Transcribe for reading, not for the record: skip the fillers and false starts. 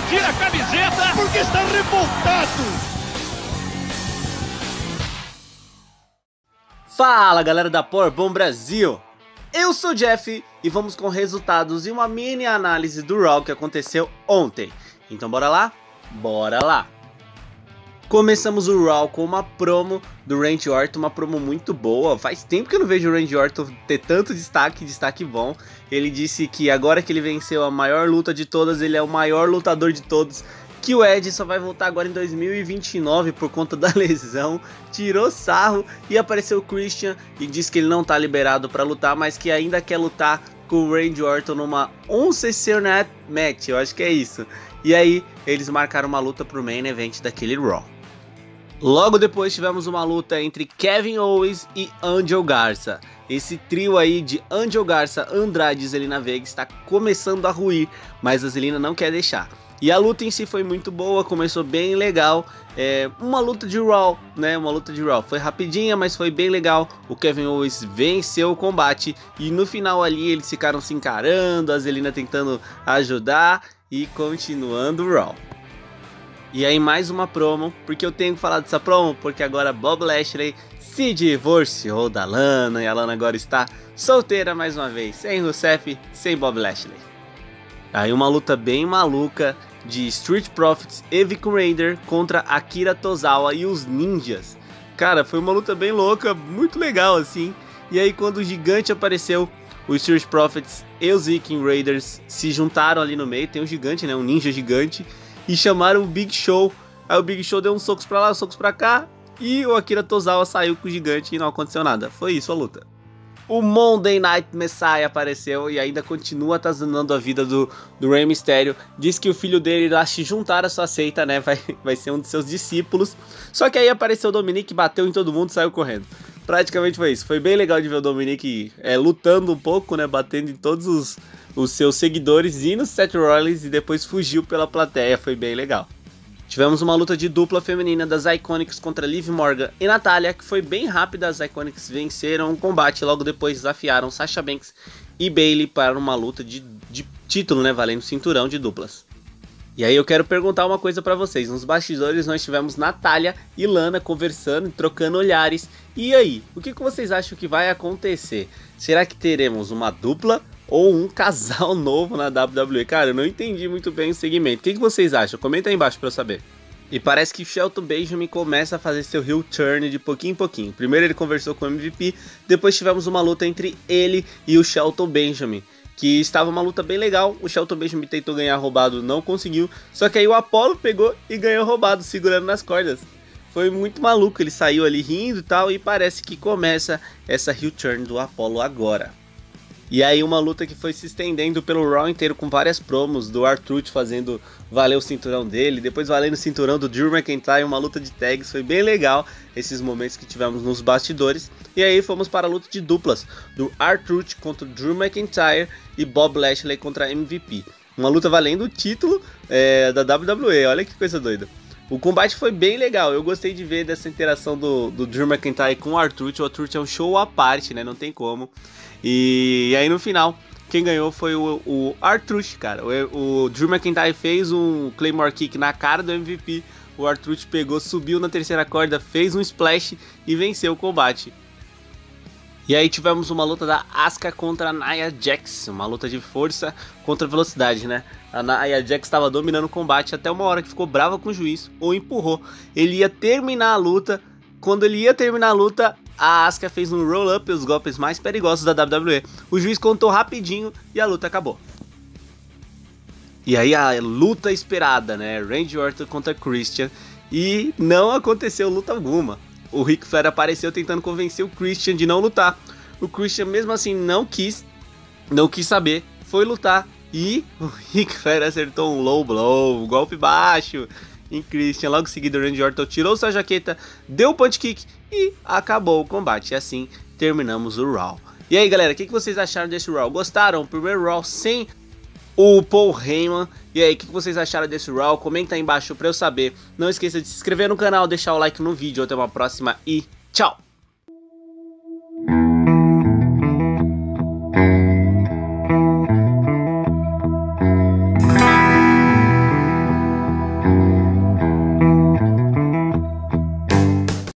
tira a camiseta porque está revoltado. Fala galera da Powerbomb Brasil, eu sou o Jeff e vamos com resultados e uma mini análise do Raw que aconteceu ontem. Então bora lá? Bora lá! Começamos o Raw com uma promo do Randy Orton, uma promo muito boa. Faz tempo que eu não vejo o Randy Orton ter tanto destaque bom. Ele disse que agora que ele venceu a maior luta de todas, ele é o maior lutador de todos. Que o Edge só vai voltar agora em 2029 por conta da lesão. Tirou sarro e apareceu o Christian e disse que ele não tá liberado para lutar, mas que ainda quer lutar com o Randy Orton numa Uncensored Match, eu acho que é isso. E aí eles marcaram uma luta pro Main Event daquele Raw. Logo depois tivemos uma luta entre Kevin Owens e Angel Garza. Esse trio aí de Angel Garza, Andrade e Zelina Vega está começando a ruir, mas a Zelina não quer deixar. E a luta em si foi muito boa, começou bem legal, uma luta de Raw, né, foi rapidinha, mas foi bem legal. O Kevin Owens venceu o combate e no final ali eles ficaram se encarando, a Zelina tentando ajudar e continuando o Raw. E aí mais uma promo, porque eu tenho que falar dessa promo, porque agora Bob Lashley se divorciou da Lana e a Lana agora está solteira mais uma vez, sem Rusev, sem Bob Lashley. Aí uma luta bem maluca de Street Profits e Vic Raider contra Akira Tozawa e os Ninjas. Cara, foi uma luta bem louca, muito legal assim. E aí quando o gigante apareceu, os Street Profits e os Viking Raiders se juntaram ali no meio. Tem um gigante, né, um ninja gigante, e chamaram o Big Show. Aí o Big Show deu uns socos pra lá, uns socos pra cá, e o Akira Tozawa saiu com o gigante e não aconteceu nada. Foi isso a luta. O Monday Night Messiah apareceu e ainda continua atazanando a vida do Rey Mysterio. Diz que o filho dele irá se juntar à sua seita, né? Vai ser um de seus discípulos. Só que aí apareceu o Dominic, bateu em todo mundo e saiu correndo. Praticamente foi isso. Foi bem legal de ver o Dominic lutando um pouco, né? Batendo em todos os seus seguidores e no Seth Rollins e depois fugiu pela plateia. Foi bem legal. Tivemos uma luta de dupla feminina das Iconics contra Liv Morgan e Natália, que foi bem rápida. As Iconics venceram o combate e logo depois desafiaram Sasha Banks e Bayley para uma luta de título, né, valendo cinturão de duplas. E aí eu quero perguntar uma coisa pra vocês. Nos bastidores nós tivemos Natália e Lana conversando e trocando olhares. E aí, o que vocês acham que vai acontecer? Será que teremos uma dupla ou um casal novo na WWE? Cara, eu não entendi muito bem o segmento. O que vocês acham? Comenta aí embaixo pra eu saber. E parece que Shelton Benjamin começa a fazer seu heel turn de pouquinho em pouquinho. Primeiro ele conversou com o MVP, depois tivemos uma luta entre ele e o Shelton Benjamin, que estava uma luta bem legal. O Shelton Benjamin tentou ganhar roubado, não conseguiu, só que aí o Apollo pegou e ganhou roubado, segurando nas cordas. Foi muito maluco, ele saiu ali rindo e tal, e parece que começa essa heel turn do Apollo agora. E aí uma luta que foi se estendendo pelo Raw inteiro com várias promos do R-Truth fazendo valer o cinturão dele, depois valendo o cinturão do Drew McIntyre, uma luta de tags, foi bem legal esses momentos que tivemos nos bastidores. E aí fomos para a luta de duplas do R-Truth contra o Drew McIntyre e Bob Lashley contra MVP. Uma luta valendo o título da WWE, olha que coisa doida. O combate foi bem legal, eu gostei de ver dessa interação do Drew McIntyre com o R-Truth. O R-Truth é um show à parte, né, não tem como. E aí no final, quem ganhou foi o R-Truth, cara. O Drew McIntyre fez um Claymore Kick na cara do MVP. O R-Truth pegou, subiu na terceira corda, fez um splash e venceu o combate. E aí tivemos uma luta da Asuka contra a Nia Jax, uma luta de força contra velocidade, né? A Nia Jax estava dominando o combate até uma hora que ficou brava com o juiz, ou empurrou. Ele ia terminar a luta, quando ele ia terminar a luta, a Asuka fez um roll-up, os golpes mais perigosos da WWE. O juiz contou rapidinho e a luta acabou. E aí a luta esperada, né? Randy Orton contra Christian, e não aconteceu luta alguma. O Ric Flair apareceu tentando convencer o Christian de não lutar. O Christian mesmo assim não quis saber, foi lutar e o Ric Flair acertou um low blow, um golpe baixo em Christian. Logo em seguida o Randy Orton tirou sua jaqueta, deu o punch kick e acabou o combate. E assim terminamos o Raw. E aí galera, o que vocês acharam desse Raw? Gostaram? O primeiro Raw sem o Paul Heyman. E aí, o que vocês acharam desse Raw? Comenta aí embaixo pra eu saber. Não esqueça de se inscrever no canal, deixar o like no vídeo. Até uma próxima e tchau!